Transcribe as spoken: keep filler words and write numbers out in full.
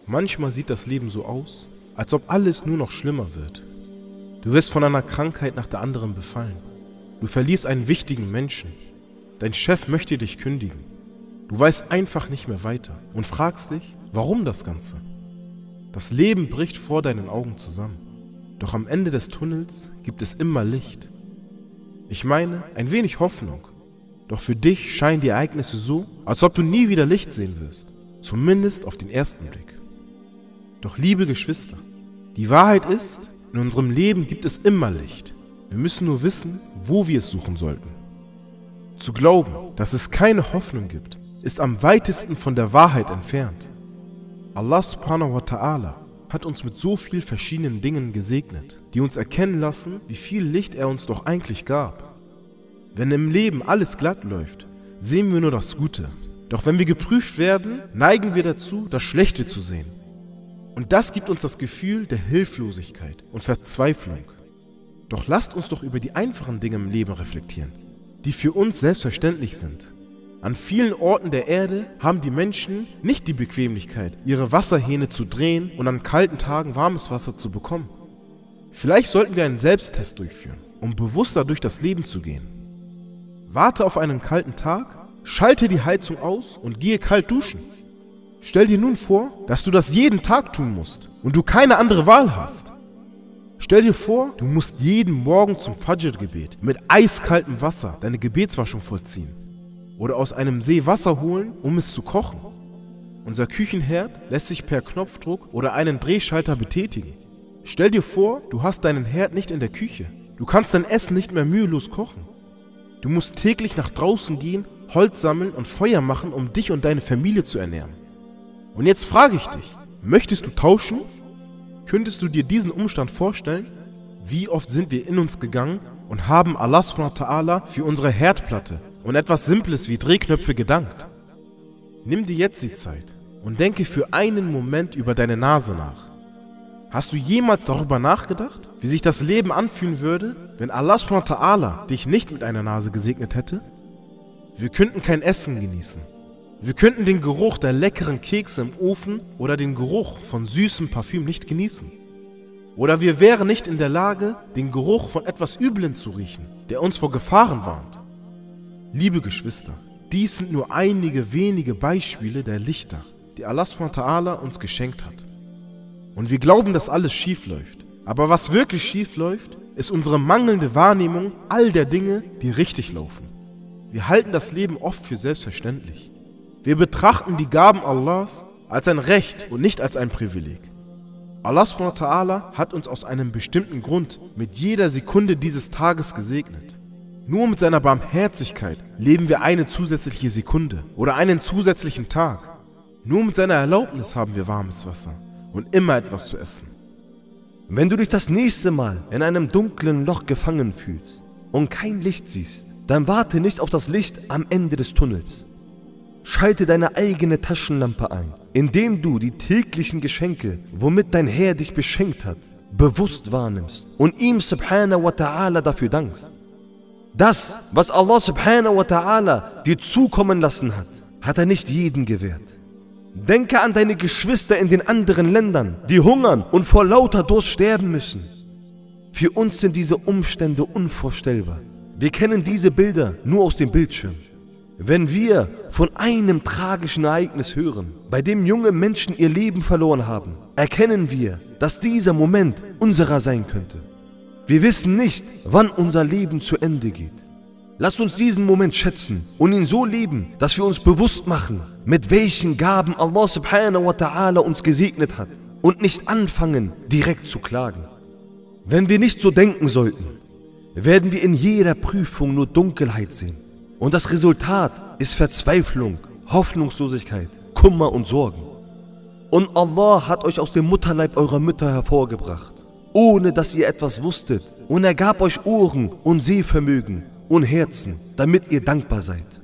Manchmal sieht das Leben so aus, als ob alles nur noch schlimmer wird. Du wirst von einer Krankheit nach der anderen befallen. Du verlierst einen wichtigen Menschen. Dein Chef möchte dich kündigen. Du weißt einfach nicht mehr weiter und fragst dich, warum das Ganze? Das Leben bricht vor deinen Augen zusammen. Doch am Ende des Tunnels gibt es immer Licht. Ich meine, ein wenig Hoffnung. Doch für dich scheinen die Ereignisse so, als ob du nie wieder Licht sehen wirst. Zumindest auf den ersten Blick. Doch liebe Geschwister, die Wahrheit ist, in unserem Leben gibt es immer Licht. Wir müssen nur wissen, wo wir es suchen sollten. Zu glauben, dass es keine Hoffnung gibt, ist am weitesten von der Wahrheit entfernt. Allah subhanahu wa ta'ala hat uns mit so vielen verschiedenen Dingen gesegnet, die uns erkennen lassen, wie viel Licht er uns doch eigentlich gab. Wenn im Leben alles glatt läuft, sehen wir nur das Gute. Doch wenn wir geprüft werden, neigen wir dazu, das Schlechte zu sehen. Und das gibt uns das Gefühl der Hilflosigkeit und Verzweiflung. Doch lasst uns doch über die einfachen Dinge im Leben reflektieren, die für uns selbstverständlich sind. An vielen Orten der Erde haben die Menschen nicht die Bequemlichkeit, ihre Wasserhähne zu drehen und an kalten Tagen warmes Wasser zu bekommen. Vielleicht sollten wir einen Selbsttest durchführen, um bewusster durch das Leben zu gehen. Warte auf einen kalten Tag, schalte die Heizung aus und gehe kalt duschen. Stell dir nun vor, dass du das jeden Tag tun musst und du keine andere Wahl hast. Stell dir vor, du musst jeden Morgen zum Fajr-Gebet mit eiskaltem Wasser deine Gebetswaschung vollziehen oder aus einem See Wasser holen, um es zu kochen. Unser Küchenherd lässt sich per Knopfdruck oder einen Drehschalter betätigen. Stell dir vor, du hast deinen Herd nicht in der Küche. Du kannst dein Essen nicht mehr mühelos kochen. Du musst täglich nach draußen gehen, Holz sammeln und Feuer machen, um dich und deine Familie zu ernähren. Und jetzt frage ich dich, möchtest du tauschen? Könntest du dir diesen Umstand vorstellen? Wie oft sind wir in uns gegangen und haben Allah subhanahu wa ta'ala für unsere Herdplatte und etwas Simples wie Drehknöpfe gedankt? Nimm dir jetzt die Zeit und denke für einen Moment über deine Nase nach. Hast du jemals darüber nachgedacht, wie sich das Leben anfühlen würde, wenn Allah subhanahu wa ta'ala dich nicht mit einer Nase gesegnet hätte? Wir könnten kein Essen genießen. Wir könnten den Geruch der leckeren Kekse im Ofen oder den Geruch von süßem Parfüm nicht genießen. Oder wir wären nicht in der Lage, den Geruch von etwas Üblen zu riechen, der uns vor Gefahren warnt. Liebe Geschwister, dies sind nur einige wenige Beispiele der Lichter, die Allah subhanahu wa ta'ala uns geschenkt hat. Und wir glauben, dass alles schief läuft. Aber was wirklich schief läuft, ist unsere mangelnde Wahrnehmung all der Dinge, die richtig laufen. Wir halten das Leben oft für selbstverständlich. Wir betrachten die Gaben Allahs als ein Recht und nicht als ein Privileg. Allah subhanahu wa ta'ala hat uns aus einem bestimmten Grund mit jeder Sekunde dieses Tages gesegnet. Nur mit seiner Barmherzigkeit leben wir eine zusätzliche Sekunde oder einen zusätzlichen Tag. Nur mit seiner Erlaubnis haben wir warmes Wasser und immer etwas zu essen. Wenn du dich das nächste Mal in einem dunklen Loch gefangen fühlst und kein Licht siehst, dann warte nicht auf das Licht am Ende des Tunnels. Schalte deine eigene Taschenlampe ein, indem du die täglichen Geschenke, womit dein Herr dich beschenkt hat, bewusst wahrnimmst und ihm subhanahu wa ta'ala dafür dankst. Das, was Allah subhanahu wa ta'ala dir zukommen lassen hat, hat er nicht jedem gewährt. Denke an deine Geschwister in den anderen Ländern, die hungern und vor lauter Durst sterben müssen. Für uns sind diese Umstände unvorstellbar. Wir kennen diese Bilder nur aus dem Bildschirm. Wenn wir von einem tragischen Ereignis hören, bei dem junge Menschen ihr Leben verloren haben, erkennen wir, dass dieser Moment unserer sein könnte. Wir wissen nicht, wann unser Leben zu Ende geht. Lasst uns diesen Moment schätzen und ihn so leben, dass wir uns bewusst machen, mit welchen Gaben Allah subhanahu wa ta'ala uns gesegnet hat und nicht anfangen, direkt zu klagen. Wenn wir nicht so denken sollten, werden wir in jeder Prüfung nur Dunkelheit sehen. Und das Resultat ist Verzweiflung, Hoffnungslosigkeit, Kummer und Sorgen. Und Allah hat euch aus dem Mutterleib eurer Mütter hervorgebracht, ohne dass ihr etwas wusstet. Und er gab euch Ohren und Sehvermögen und Herzen, damit ihr dankbar seid.